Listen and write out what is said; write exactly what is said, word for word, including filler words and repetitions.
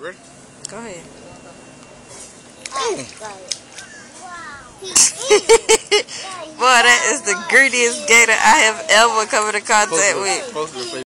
Ready? Go ahead. Boy, that is the greediest gator I have ever come into contact with.